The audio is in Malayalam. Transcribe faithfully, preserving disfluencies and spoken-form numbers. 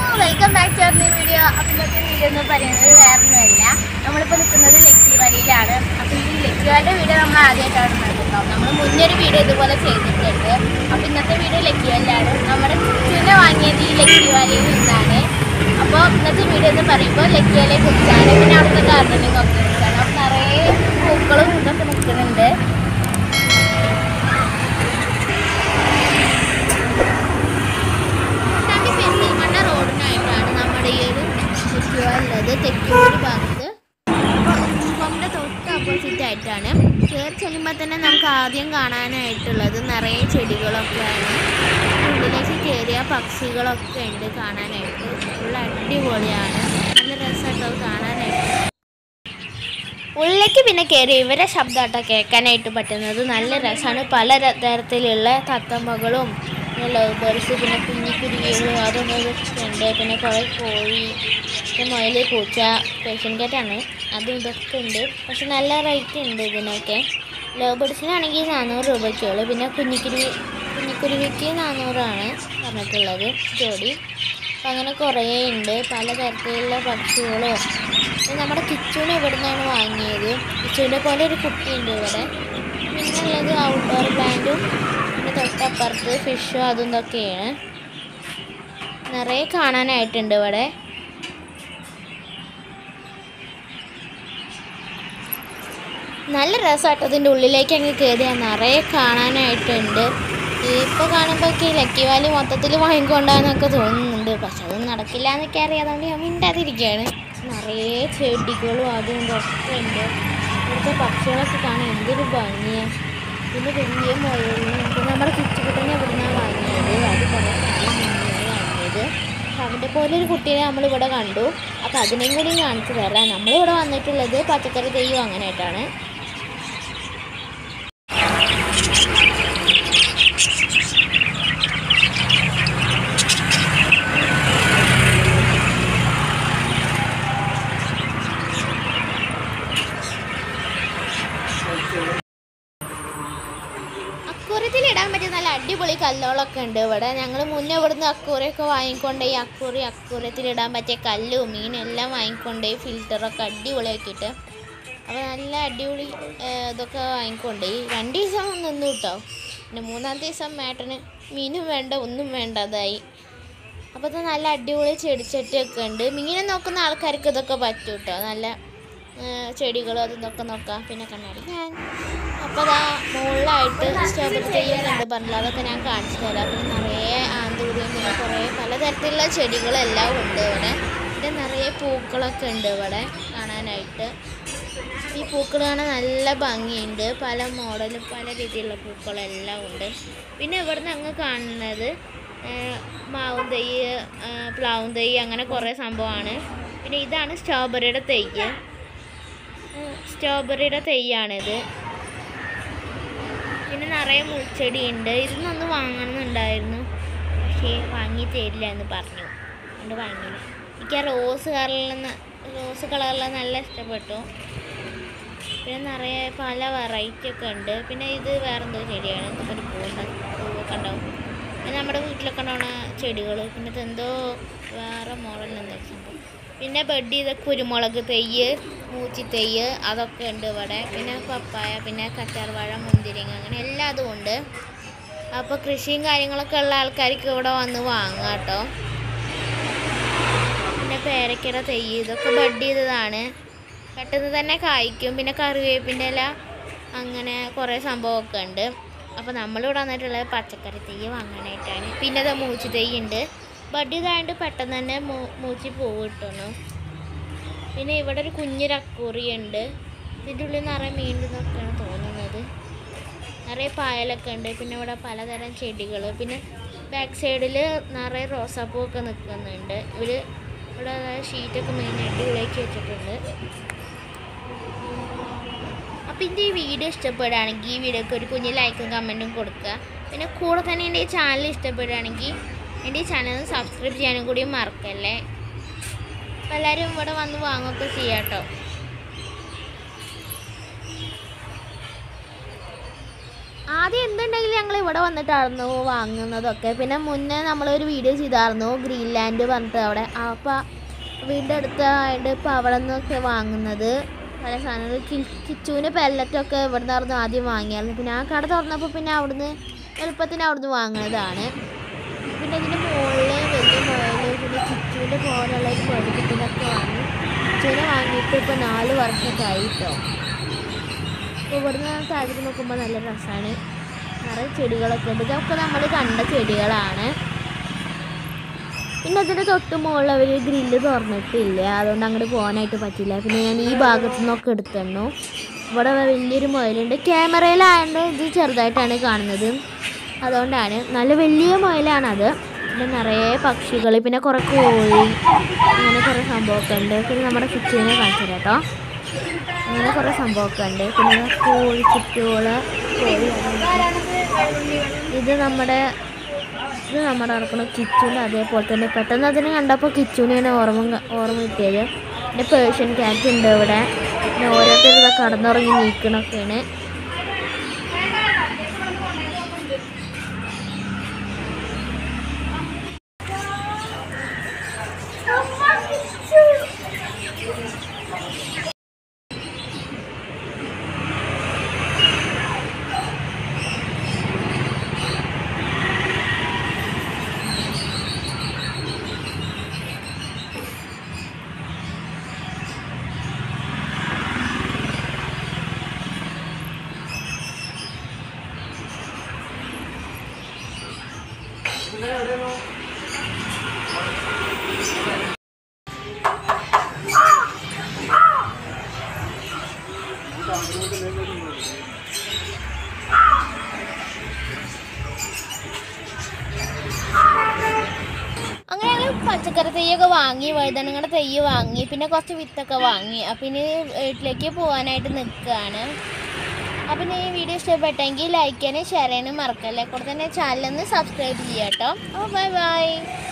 Welcome back to our video. അപ്പോൾ ഇന്നത്തെ വീഡിയോ എന്ന് പറയുന്നത് വേറെ ഒന്നുമല്ല, നമ്മളിപ്പോൾ നിൽക്കുന്നത് ലക്കി വാലിയിലാണ്. അപ്പോൾ ഈ ലക്കി വാലിയുടെ വീഡിയോ നമ്മൾ ആദ്യമായിട്ടാണ് നടത്തുന്നത്. നമ്മൾ മുന്നേ ഒരു വീഡിയോ ഇതുപോലെ ചെയ്തിട്ടുണ്ട്. അപ്പോൾ ഇന്നത്തെ വീഡിയോ ലക്കി വാലിയാണ്. നമ്മുടെ ചുറ്റിനെ വാങ്ങിയത് ഈ ലക്കി വാലിയിൽ നിന്നാണ്. അപ്പോൾ ഇന്നത്തെ വീഡിയോ എന്ന് പറയുമ്പോൾ ലക്കി വാലിയെ കുറിച്ചാണ്. പിന്നെ അവിടുത്തെ ഗാർഡനിങ് ഒക്കെ കുറിച്ചാണ്. അപ്പോൾ നിറയെ പൂക്കളും ഇതൊക്കെ നിൽക്കുന്നുണ്ട്. ഉള്ളത് തെക്കൂര് ഭാഗത്ത് നമ്മുടെ തൊട്ട് ഓപ്പോസിറ്റ് ആയിട്ടാണ്. കയറി ചെല്ലുമ്പോൾ തന്നെ നമുക്ക് ആദ്യം കാണാനായിട്ടുള്ളത് നിറയെ ചെടികളൊക്കെയാണ്. ഉള്ളിലേക്ക് കയറിയ പക്ഷികളൊക്കെ ഉണ്ട് കാണാനായിട്ട്. ഉള്ള അടിപൊളിയാണ്, നല്ല രസമായിട്ട് കാണാനായിട്ട്. ഉള്ളിലേക്ക് പിന്നെ കയറി ഇവരെ ശബ്ദമായിട്ടോ കേൾക്കാനായിട്ട് പറ്റുന്നത് നല്ല രസമാണ്. പല തരത്തിലുള്ള തത്തമ്മകളും ലവ് ബേർഡ്സ്, പിന്നെ കുഞ്ഞിക്കുരുവികളും അതൊന്നും ഇതൊക്കെ ഉണ്ട്. പിന്നെ കുറേ കോഴി, പിന്നെ മുയൽ, പൂച്ച, പേഷ്യൻ കാറ്റാണ്, അതും ഇതൊക്കെ ഉണ്ട്. പക്ഷെ നല്ല റേറ്റ് ഉണ്ട് ഇതിനൊക്കെ. ലവ് ബേർഡ്സിനാണെങ്കിൽ നാനൂറ് രൂപയ്ക്കുള്ളൂ. പിന്നെ കുഞ്ഞിക്കുരുവി കുഞ്ഞിക്കുരുവിക്ക് നാനൂറാണ് പറഞ്ഞിട്ടുള്ളത് ജോഡി. അപ്പം അങ്ങനെ കുറേ ഉണ്ട് പലതരത്തിലുള്ള പക്ഷികളോ. നമ്മുടെ കിച്ചുവിനെ ഇവിടെ നിന്നാണ് വാങ്ങിയത്. കിച്ചുവിനെ പോലെ ഒരു കുട്ടിയുണ്ട് ഇവിടെ. പിന്നെ ഉള്ളത് ഔട്ട്ഡോർ പ്ലാന്റും പിന്നെ തൊട്ടപ്പുറത്ത് ഫിഷും അതും ഇതൊക്കെയാണ്. നിറയെ കാണാനായിട്ടുണ്ട് ഇവിടെ. നല്ല രസമായിട്ട് അതിൻ്റെ ഉള്ളിലേക്ക് അങ്ങ് കയറിയാൽ നിറയെ കാണാനായിട്ടുണ്ട്. ഇപ്പോൾ കാണുമ്പോഴൊക്കെ ലക്കി വാലി മൊത്തത്തിൽ വാങ്ങിക്കൊണ്ടാന്നൊക്കെ തോന്നുന്നുണ്ട്. പക്ഷെ അത് നടക്കില്ല എന്നൊക്കെ അറിയാതുകൊണ്ട് ഞാൻ മിണ്ടാതിരിക്കുകയാണ്. നിറയെ ചെടികളും അതും ഇതൊക്കെ ഉണ്ട്. ഇവിടുത്തെ പക്ഷികളൊക്കെ കാണാൻ എന്തൊരു ഭംഗിയാണ്. പിന്നെ വലിയ മുയലിന് പിന്നെ നമ്മുടെ ചുറ്റുകുട്ടനെ ഇവിടുന്നാണ് വാങ്ങിയത്. അത് കുറേ കാലം മുന്നേ വാങ്ങിയത്. അപ്പം അവൻ്റെ പോലെ ഒരു കുട്ടീനെ നമ്മളിവിടെ കണ്ടു. അപ്പം അതിനെയും കൂടി കാണിച്ചു തരാം. നമ്മളിവിടെ വന്നിട്ടുള്ളത് പച്ചക്കറി തൈ വാങ്ങാനായിട്ടാണ്. അക്കൂറിയത്തിലിടാൻ പറ്റിയ നല്ല അടിപൊളി കല്ലുകളൊക്കെ ഉണ്ട് ഇവിടെ. ഞങ്ങൾ മുന്നേ ഇവിടുന്ന് അക്കൂറിയൊക്കെ വാങ്ങിക്കൊണ്ടുപോയി അക്കൂറി അക്കൂറിയത്തിലിടാൻ പറ്റിയ കല്ലും മീനും എല്ലാം വാങ്ങിക്കൊണ്ടുപോയി ഫിൽറ്ററൊക്കെ അടിപൊളിയാക്കിയിട്ട്. അപ്പോൾ നല്ല അടിപൊളി ഇതൊക്കെ വാങ്ങിക്കൊണ്ടുപോയി. രണ്ട് ദിവസം നിന്നു കേട്ടോ. പിന്നെ മൂന്നാമത്തെ ദിവസം മേട്ടന് മീനും വേണ്ട ഒന്നും വേണ്ടതായി. അപ്പോൾ ഇത് നല്ല അടിപൊളി ചെടിച്ചട്ടിയൊക്കെ ഉണ്ട്. മീനെ നോക്കുന്ന ആൾക്കാർക്ക് ഇതൊക്കെ പറ്റും കേട്ടോ. നല്ല ചെടികളും അതൊക്കെ നോക്കാം. പിന്നെ കണ്ണാടി ഞാൻ അപ്പോൾ അതാ മുകളിലായിട്ട് സ്ട്രോബെറി തൈയൊക്കെ ഉണ്ട് പറഞ്ഞില്ല, അതൊക്കെ ഞാൻ കാണിച്ചു തരാം. പിന്നെ നിറയെ ആന്തൂരിയും പിന്നെ കുറേ പലതരത്തിലുള്ള ചെടികളെല്ലാം ഉണ്ട് ഇവിടെ. പിന്നെ നിറയെ പൂക്കളൊക്കെ ഉണ്ട് ഇവിടെ കാണാനായിട്ട്. ഈ പൂക്കൾ കാണാൻ നല്ല ഭംഗിയുണ്ട്. പല മോഡലും പല രീതിയിലുള്ള പൂക്കളെല്ലാം ഉണ്ട്. പിന്നെ ഇവിടുന്ന് അങ്ങ് കാണുന്നത് മാവും തൈ, പ്ലാവും തൈ, അങ്ങനെ കുറേ സംഭവമാണ്. പിന്നെ ഇതാണ് സ്ട്രോബെറിയുടെ തൈ. സ്ട്രോബെറിയുടെ തൈയാണിത്. പിന്നെ നിറയെ മുൾച്ചെടിയുണ്ട്. ഇതിനൊന്ന് വാങ്ങണമെന്നുണ്ടായിരുന്നു, പക്ഷേ വാങ്ങി തരില്ല എന്ന് പറഞ്ഞു. അതുകൊണ്ട് വാങ്ങിയില്ല. എനിക്ക് ആ റോസ് കളറിൽ റോസ് കളറിൽ നല്ല ഇഷ്ടപ്പെട്ടു. പിന്നെ നിറയെ പല വെറൈറ്റി ഒക്കെ ഉണ്ട്. പിന്നെ ഇത് വേറെന്തോ ചെടിയാണ്. ഇതൊക്കെ ഒരു പൂവുണ്ട്, പൂവൊക്കെ ഉണ്ടാവും. പിന്നെ നമ്മുടെ വീട്ടിലൊക്കെ ഉണ്ടാവുന്ന ചെടികൾ. പിന്നെ ഇതെന്തോ വേറെ മോഡലെന്തോ സംഭവം. പിന്നെ ബഡ് ചെയ്ത കുരുമുളക് തെയ്യ്, മൂച്ചി തെയ്യ് അതൊക്കെ ഉണ്ട് ഇവിടെ. പിന്നെ പപ്പായ, പിന്നെ കറ്റാർവാഴ, മുന്തിരിങ്ങ, അങ്ങനെ എല്ലാ അതും ഉണ്ട്. അപ്പോൾ കൃഷിയും കാര്യങ്ങളൊക്കെ ഉള്ള ആൾക്കാർക്ക് ഇവിടെ വന്ന് വാങ്ങാം കേട്ടോ. പിന്നെ പേരക്കയുടെ തെയ്യ് ഇതൊക്കെ ബഡ് ചെയ്തതാണ്, പെട്ടെന്ന് തന്നെ കായ്ക്കും. പിന്നെ കറിവേപ്പിൻ്റെ ഇല, അങ്ങനെ കുറേ സംഭവമൊക്കെ ഉണ്ട്. അപ്പോൾ നമ്മളിവിടെ വന്നിട്ടുള്ളത് പച്ചക്കറി തെയ്യ് വാങ്ങാനായിട്ടാണ്. പിന്നെ അത് മൂച്ചി തെയ്യ് ഉണ്ട്. ബഡ് ചെയ്തായതുകൊണ്ട് പെട്ടെന്ന് തന്നെ മൂ മൂച്ചി പൂവ് കിട്ടുന്നു. പിന്നെ ഇവിടെ ഒരു കുഞ്ഞൊരു അക്കൂറി ഉണ്ട്. ഇതിൻ്റെ ഉള്ളിൽ നിറയെ മീനുന്നൊക്കെയാണ് തോന്നുന്നത്. നിറയെ പായലൊക്കെ ഉണ്ട്. പിന്നെ ഇവിടെ പലതരം ചെടികൾ. പിന്നെ ബാക്ക് സൈഡിൽ നിറയെ റോസാപ്പൂവൊക്കെ നിൽക്കുന്നുണ്ട്. ഇവർ ഇവിടെ ഷീറ്റൊക്കെ മെയിനായിട്ട് ഉള്ളിലേക്ക് വെച്ചിട്ടുണ്ട്. അപ്പോൾ ഇതിൻ്റെ ഈ വീഡിയോ ഇഷ്ടപ്പെടുകയാണെങ്കിൽ ഈ വീഡിയോക്ക് ഒരു കുഞ്ഞ് ലൈക്കും കമൻറ്റും കൊടുക്കുക. പിന്നെ കൂടെ തന്നെ എൻ്റെ ഈ ചാനൽ ഇഷ്ടപ്പെടുകയാണെങ്കിൽ എൻ്റെ ഈ ചാനൽ സബ്സ്ക്രൈബ് ചെയ്യാനും കൂടി മറക്കല്ലേ. അപ്പോൾ എല്ലാവരും ഇവിടെ വന്ന് വാങ്ങുകയൊക്കെ ചെയ്യാം കേട്ടോ. ആദ്യം എന്തുണ്ടെങ്കിലും ഞങ്ങൾ ഇവിടെ വന്നിട്ടായിരുന്നു വാങ്ങുന്നതൊക്കെ. പിന്നെ മുന്നേ നമ്മളൊരു വീഡിയോ ചെയ്തായിരുന്നു ഗ്രീൻലാൻഡ് പറഞ്ഞിട്ട് അവിടെ. അപ്പോൾ വീടിൻ്റെ അടുത്തായിട്ട് ഇപ്പോൾ അവിടെ നിന്നൊക്കെ വാങ്ങുന്നത് പല സാധനങ്ങൾ. കി കിച്ചുവിന് പെല്ലറ്റൊക്കെ ഇവിടെ നിന്നായിരുന്നു ആദ്യം വാങ്ങിയായിരുന്നു. പിന്നെ ആ കട തുറന്നപ്പോൾ പിന്നെ അവിടുന്ന് എളുപ്പത്തിന് അവിടുന്ന് വാങ്ങുന്നതാണ്. പിന്നെ ഇതിൻ്റെ മുകളിൽ വലിയ മുയൽ പിന്നെ കിച്ചുവിൻ്റെ പോലുള്ള ഒരു മുയൽക്കുട്ടിനൊക്കെ വാങ്ങി. കിച്ചുവിനെ വാങ്ങിയിട്ട് ഇപ്പോൾ നാല് വർഷമൊക്കെ ആയിട്ടോ. അപ്പോൾ ഇവിടുന്ന് താഴത്തേക്ക് നോക്കുമ്പോൾ നല്ല രസമാണ്. നിറയെ ചെടികളൊക്കെ ഉണ്ട്. ഇതൊക്കെ നമ്മൾ കണ്ട ചെടികളാണ്. പിന്നെ അതിൻ്റെ തൊട്ട് മുകളിൽ അവർ ഗ്രില്ല് തുറന്നിട്ടില്ല, അതുകൊണ്ട് അങ്ങോട്ട് പോകാനായിട്ട് പറ്റില്ല. പിന്നെ ഞാൻ ഈ ഭാഗത്തു നിന്നൊക്കെ എടുത്തിരുന്നു. ഇവിടെ വലിയൊരു മുയലുണ്ട്. ക്യാമറയിലായതുകൊണ്ട് ഇത് ചെറുതായിട്ടാണ് കാണുന്നത്, അതുകൊണ്ടാണ്. നല്ല വലിയ മുയലാണത്. പിന്നെ നിറയെ പക്ഷികൾ, പിന്നെ കുറേ കോഴി, അങ്ങനെ കുറേ സംഭവമൊക്കെ ഉണ്ട്. പിന്നെ നമ്മുടെ കിച്ചുവിനെ കാണിച്ചു തരാം കേട്ടോ. അങ്ങനെ കുറേ സംഭവമൊക്കെ ഉണ്ട്. പിന്നെ കോഴി കുട്ടികൾ, കോഴി. ഇത് നമ്മുടെ ഇത് നമ്മുടെ നടക്കുന്ന കിച്ചുവിൻ്റെ അതേപോലെ തന്നെ. പെട്ടെന്ന് അതിനെ കണ്ടപ്പോൾ കിച്ചുവിനെയാണ് ഓർമ്മ ഓർമ്മ കിട്ടിയത്. പിന്നെ പേർഷ്യൻ ക്യാറ്റ് ഉണ്ട് ഇവിടെ. പിന്നെ ഓരോരുത്തർ ഇതൊക്കെ കടന്നുറങ്ങി നീക്കണൊക്കെയാണ്. അങ്ങനെ ഞങ്ങൾ പച്ചക്കറി തൈയൊക്കെ വാങ്ങി, വഴുതനങ്ങളുടെ തൈ വാങ്ങി, പിന്നെ കുറച്ച് വിത്തൊക്കെ വാങ്ങി. അപ്പം ഇനി വീട്ടിലേക്ക് പോകാനായിട്ട് നിൽക്കുകയാണ്. അപ്പം ഈ വീഡിയോ ഇഷ്ടപ്പെട്ടെങ്കിൽ ലൈക്ക് ചെയ്യാനും ഷെയർ ചെയ്യാനും മറക്കല്ലേ. കൂടെ തന്നെ ചാനലൊന്ന് സബ്സ്ക്രൈബ് ചെയ്യാം കേട്ടോ. അപ്പോൾ ബൈ ബൈ.